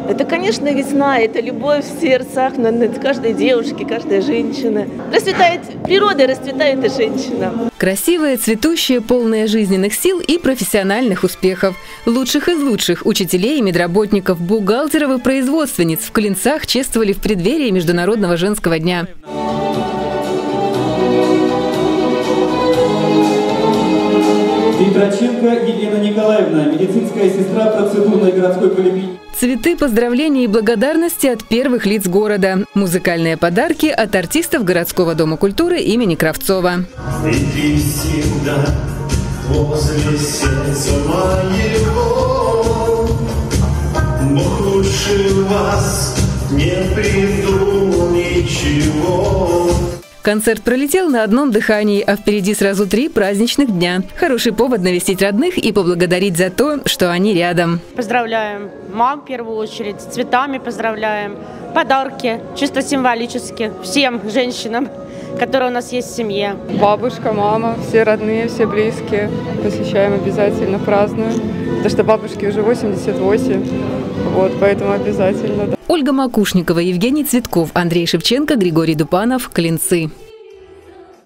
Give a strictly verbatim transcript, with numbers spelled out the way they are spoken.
Это, конечно, весна, это любовь в сердцах каждой девушки, каждой женщины. Расцветает природа, расцветает и женщина. Красивая, цветущая, полная жизненных сил и профессиональных успехов. Лучших из лучших учителей и медработников, бухгалтеров и производственниц в Клинцах чествовали в преддверии Международного женского дня. Петроченко Елена Николаевна, медицинская сестра процедурной городской поликлиники. Цветы, поздравления и благодарности от первых лиц города. Музыкальные подарки от артистов городского дома культуры имени Кравцова. И ты всегда возле сердца моего, Бог лучше вас не придумал ничего. Концерт пролетел на одном дыхании, а впереди сразу три праздничных дня. Хороший повод навестить родных и поблагодарить за то, что они рядом. Поздравляем мам в первую очередь, с цветами поздравляем, подарки, чисто символически, всем женщинам, которые у нас есть в семье. Бабушка, мама, все родные, все близкие. Посещаем обязательно, празднуем. Потому что бабушке уже восемьдесят восемь, вот, поэтому обязательно. Да. Ольга Макушникова, Евгений Цветков, Андрей Шевченко, Григорий Дупанов. Клинцы.